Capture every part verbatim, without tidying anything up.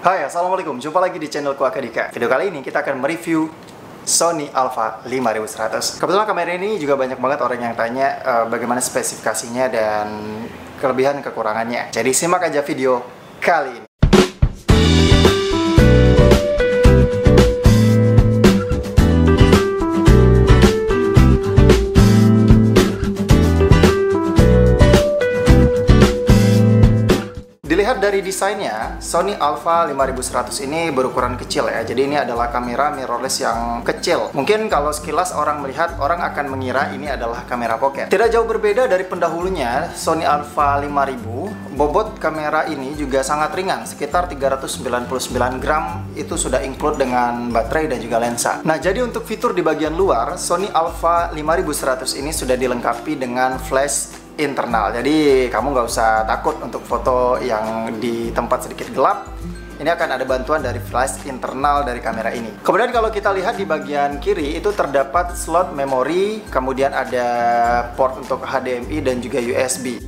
Hai, assalamualaikum. Jumpa lagi di channel Akadika. Video kali ini kita akan mereview Sony Alpha lima ribu seratus. Kebetulan kamera ini juga banyak banget orang yang tanya uh, bagaimana spesifikasinya dan kelebihan kekurangannya. Jadi simak aja video kali ini. Dilihat dari desainnya, Sony Alpha lima ribu seratus ini berukuran kecil ya. Jadi ini adalah kamera mirrorless yang kecil. Mungkin kalau sekilas orang melihat, orang akan mengira ini adalah kamera pocket. Tidak jauh berbeda dari pendahulunya, Sony Alpha lima ribu. Bobot kamera ini juga sangat ringan, sekitar tiga ratus sembilan puluh sembilan gram. Itu sudah include dengan baterai dan juga lensa. Nah, jadi untuk fitur di bagian luar, Sony Alpha lima ribu seratus ini sudah dilengkapi dengan flash internal. Jadi kamu nggak usah takut untuk foto yang di tempat sedikit gelap. Ini akan ada bantuan dari flash internal dari kamera ini. Kemudian kalau kita lihat di bagian kiri itu terdapat slot memori, kemudian ada port untuk H D M I dan juga U S B.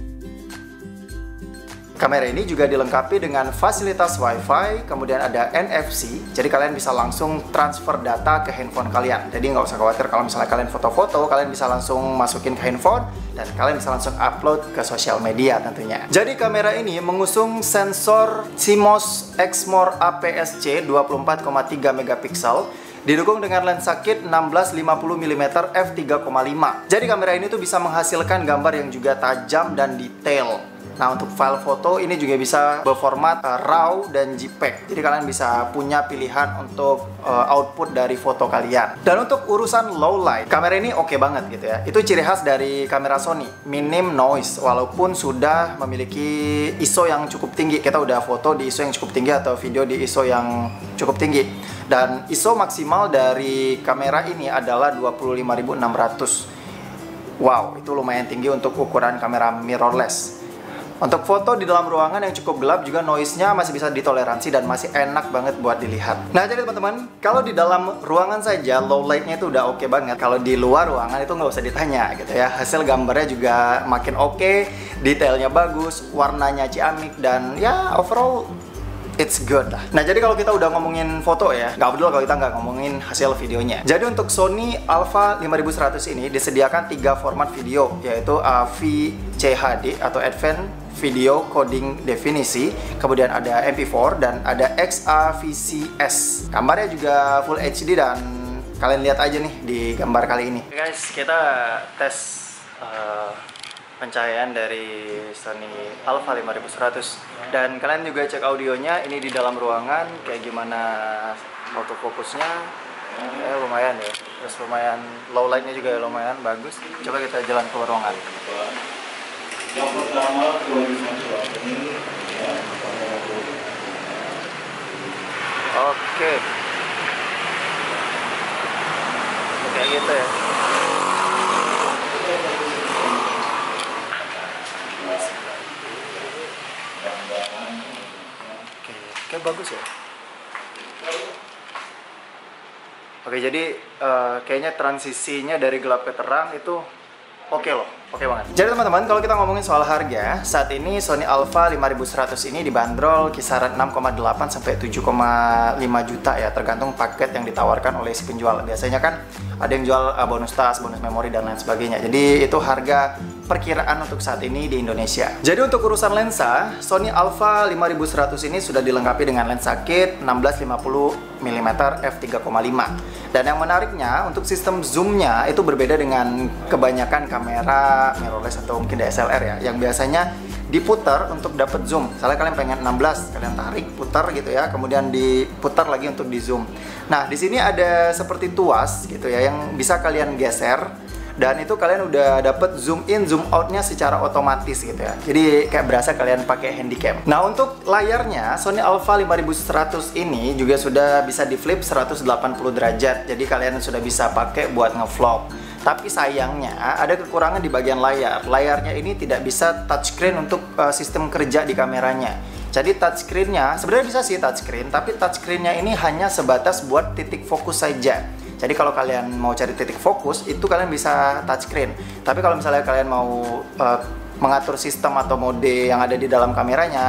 Kamera ini juga dilengkapi dengan fasilitas Wi-Fi, kemudian ada N F C, jadi kalian bisa langsung transfer data ke handphone kalian. Jadi nggak usah khawatir kalau misalnya kalian foto-foto, kalian bisa langsung masukin ke handphone dan kalian bisa langsung upload ke sosial media tentunya. Jadi kamera ini mengusung sensor C M O S Exmor A P S C dua puluh empat koma tiga megapiksel. Didukung dengan lensa kit enam belas lima puluh milimeter f tiga koma lima. Jadi kamera ini tuh bisa menghasilkan gambar yang juga tajam dan detail. Nah, untuk file foto ini juga bisa berformat uh, RAW dan JPEG. Jadi kalian bisa punya pilihan untuk uh, output dari foto kalian. Dan untuk urusan low light, kamera ini oke okay banget gitu ya. Itu ciri khas dari kamera Sony, minim noise walaupun sudah memiliki I S O yang cukup tinggi. Kita udah foto di I S O yang cukup tinggi atau video di I S O yang cukup tinggi. Dan I S O maksimal dari kamera ini adalah dua puluh lima ribu enam ratus. Wow, itu lumayan tinggi untuk ukuran kamera mirrorless. Untuk foto di dalam ruangan yang cukup gelap juga noise-nya masih bisa ditoleransi dan masih enak banget buat dilihat. Nah, jadi teman-teman, kalau di dalam ruangan saja low light-nya itu udah oke okay banget. Kalau di luar ruangan itu nggak usah ditanya gitu ya. Hasil gambarnya juga makin oke, okay, detailnya bagus, warnanya ciamik, dan ya overall it's good lah. Nah, jadi kalau kita udah ngomongin foto ya, nggak peduli kalau kita nggak ngomongin hasil videonya. Jadi untuk Sony Alpha lima ribu seratus ini disediakan tiga format video, yaitu A V C H D atau Advanced Video Coding Definisi, kemudian ada M P four dan ada X A V C S. Gambarnya juga Full H D dan kalian lihat aja nih di gambar kali ini. Oke guys, kita tes uh, pencahayaan dari Sony Alpha lima ribu seratus dan kalian juga cek audionya. Ini di dalam ruangan kayak gimana autofokusnya. Ya, lumayan ya, terus lumayan low lightnya juga lumayan bagus. Coba kita jalan ke ruangan. Yang pertama, ini ya, oke, kayak gitu ya. Oke, kayak bagus ya. Oke, jadi uh, kayaknya transisinya dari gelap ke terang itu oke okay loh, oke okay banget. Jadi teman-teman, kalau kita ngomongin soal harga, saat ini Sony Alpha lima ribu seratus ini dibanderol kisaran enam koma delapan sampai tujuh koma lima juta ya, tergantung paket yang ditawarkan oleh si penjual. Biasanya kan ada yang jual uh, bonus tas, bonus memori dan lain sebagainya. Jadi itu harga perkiraan untuk saat ini di Indonesia. Jadi untuk urusan lensa, Sony Alpha lima ribu seratus ini sudah dilengkapi dengan lensa kit enam belas lima puluh milimeter f tiga koma lima. Dan yang menariknya, untuk sistem zoomnya itu berbeda dengan kebanyakan kamera mirrorless atau mungkin D S L R ya, yang biasanya diputar untuk dapat zoom. Misalnya kalian pengen enam belas, kalian tarik, putar gitu ya, kemudian diputar lagi untuk di zoom. Nah, di sini ada seperti tuas gitu ya, yang bisa kalian geser. Dan itu kalian udah dapet zoom in, zoom outnya secara otomatis gitu ya. Jadi kayak berasa kalian pakai handycam. Nah, untuk layarnya Sony Alpha lima ribu seratus ini juga sudah bisa di flip seratus delapan puluh derajat. Jadi kalian sudah bisa pakai buat ngevlog. Tapi sayangnya ada kekurangan di bagian layar. Layarnya ini tidak bisa touchscreen untuk uh, sistem kerja di kameranya. Jadi touchscreen-nya sebenarnya bisa sih touchscreen, tapi touchscreen-nya ini hanya sebatas buat titik fokus saja. Jadi kalau kalian mau cari titik fokus, itu kalian bisa touchscreen. Tapi kalau misalnya kalian mau uh, mengatur sistem atau mode yang ada di dalam kameranya,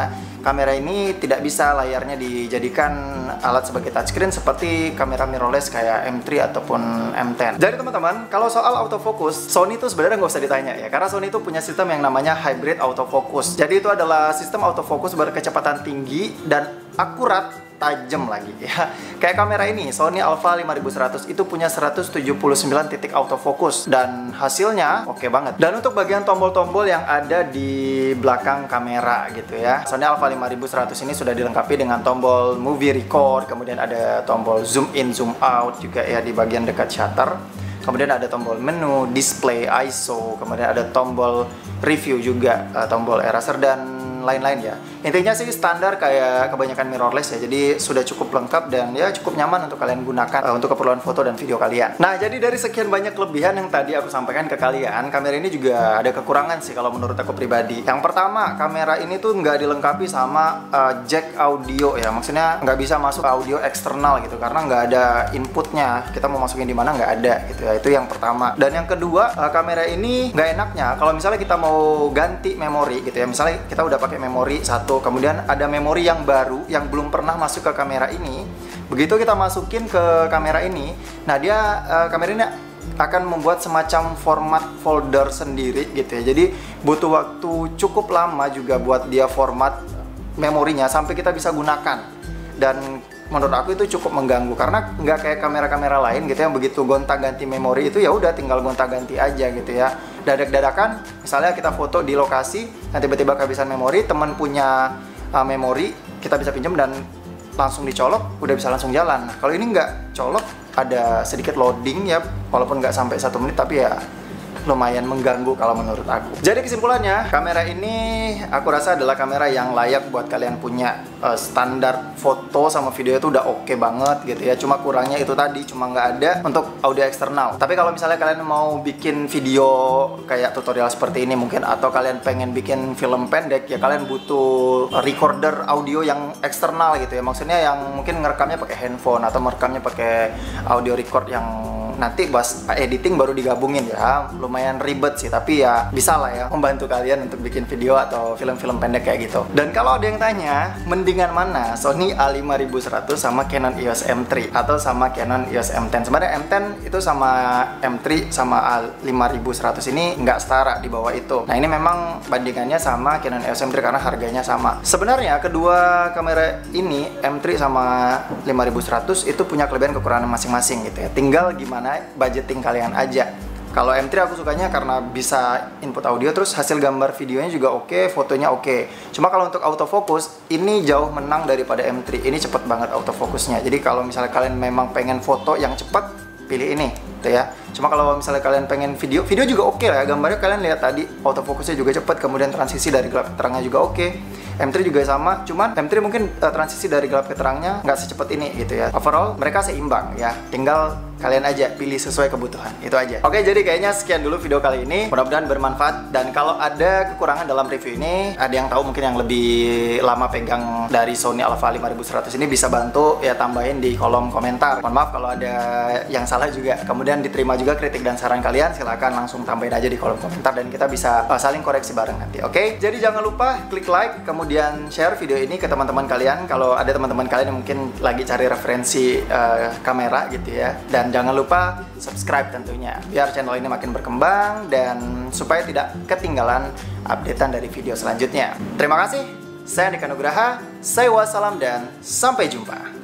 kamera ini tidak bisa layarnya dijadikan alat sebagai touchscreen seperti kamera mirrorless kayak M tiga ataupun M sepuluh. Jadi teman-teman, kalau soal autofocus, Sony itu sebenarnya nggak usah ditanya ya, karena Sony itu punya sistem yang namanya hybrid autofocus. Jadi itu adalah sistem autofocus berkecepatan tinggi dan akurat, tajam lagi ya. Kayak kamera ini, Sony Alpha lima ribu seratus itu punya seratus tujuh puluh sembilan titik autofocus dan hasilnya oke okay banget. Dan untuk bagian tombol-tombol yang ada di belakang kamera gitu ya, Sony Alpha lima ribu seratus ini sudah dilengkapi dengan tombol movie record, kemudian ada tombol zoom in, zoom out juga ya di bagian dekat shutter. Kemudian ada tombol menu, display, I S O, kemudian ada tombol review juga, tombol eraser dan lain-lain ya. Intinya sih standar kayak kebanyakan mirrorless ya. Jadi sudah cukup lengkap dan ya cukup nyaman untuk kalian gunakan uh, untuk keperluan foto dan video kalian. Nah, jadi dari sekian banyak kelebihan yang tadi aku sampaikan ke kalian, kamera ini juga ada kekurangan sih kalau menurut aku pribadi. Yang pertama, kamera ini tuh nggak dilengkapi sama uh, jack audio ya. Maksudnya nggak bisa masuk audio eksternal gitu karena nggak ada inputnya. Kita mau masukin di mana nggak ada gitu ya. Itu yang pertama. Dan yang kedua, uh, kamera ini nggak enaknya kalau misalnya kita mau ganti memori gitu ya. Misalnya kita udah pakai memori satu, kemudian ada memori yang baru yang belum pernah masuk ke kamera ini. Begitu kita masukin ke kamera ini, nah dia uh, kamera ini akan membuat semacam format folder sendiri gitu ya. Jadi butuh waktu cukup lama juga buat dia format memorinya sampai kita bisa gunakan. Dan menurut aku itu cukup mengganggu karena nggak kayak kamera-kamera lain gitu yang begitu gonta-ganti memori itu ya udah tinggal gonta-ganti aja gitu ya. Dadak-dadakan, misalnya kita foto di lokasi, nah tiba-tiba kehabisan memori, teman punya uh, memori, kita bisa pinjam dan langsung dicolok, udah bisa langsung jalan. Nah, kalau ini nggak colok, ada sedikit loading ya, walaupun nggak sampai satu menit, tapi ya lumayan mengganggu kalau menurut aku. Jadi kesimpulannya, kamera ini aku rasa adalah kamera yang layak buat kalian punya. Uh, standar foto sama video itu udah oke okay banget gitu ya. Cuma kurangnya itu tadi, cuma nggak ada untuk audio eksternal. Tapi kalau misalnya kalian mau bikin video kayak tutorial seperti ini mungkin, atau kalian pengen bikin film pendek ya, kalian butuh recorder audio yang eksternal gitu ya. Maksudnya yang mungkin ngerekamnya pakai handphone atau merekamnya pakai audio record yang nanti pas editing baru digabungin ya. Lumayan ribet sih, tapi ya bisa lah ya membantu kalian untuk bikin video atau film-film pendek kayak gitu. Dan kalau ada yang tanya, mendingan mana Sony A lima ribu seratus sama Canon E O S M tiga atau sama Canon E O S M sepuluh? Sebenarnya M sepuluh itu sama M tiga sama A lima ribu seratus ini nggak setara di bawah itu. Nah, ini memang bandingannya sama Canon E O S M tiga karena harganya sama. Sebenarnya kedua kamera ini M tiga sama lima ribu seratus itu punya kelebihan kekurangan masing-masing gitu ya. Tinggal gimana budgeting kalian aja. Kalau M tiga aku sukanya karena bisa input audio, terus hasil gambar videonya juga oke, okay, fotonya oke. Okay. Cuma kalau untuk autofocus, ini jauh menang daripada M tiga. Ini cepet banget autofokusnya. Jadi kalau misalnya kalian memang pengen foto yang cepat, pilih ini, gitu ya. Cuma kalau misalnya kalian pengen video, video juga oke okay lah ya. Gambarnya kalian lihat tadi, autofokusnya juga cepat, kemudian transisi dari gelap ke terangnya juga oke. Okay. M tiga juga sama, cuman M tiga mungkin uh, transisi dari gelap ke terangnya nggak secepat ini gitu ya. Overall mereka seimbang ya, tinggal kalian aja pilih sesuai kebutuhan, itu aja. Oke, jadi kayaknya sekian dulu video kali ini, mudah-mudahan bermanfaat. Dan kalau ada kekurangan dalam review ini, ada yang tahu mungkin yang lebih lama pegang dari Sony Alpha lima ribu seratus ini, bisa bantu ya tambahin di kolom komentar. Mohon maaf kalau ada yang salah juga. Kemudian diterima juga kritik dan saran kalian, silakan langsung tambahin aja di kolom komentar dan kita bisa uh, saling koreksi bareng nanti. Oke, jadi jangan lupa klik like, kemudian share video ini ke teman-teman kalian. Kalau ada teman-teman kalian yang mungkin lagi cari referensi uh, kamera gitu ya. Dan jangan lupa subscribe tentunya, biar channel ini makin berkembang dan supaya tidak ketinggalan updatean dari video selanjutnya. Terima kasih, saya Andika Nugraha, saya wassalam dan sampai jumpa.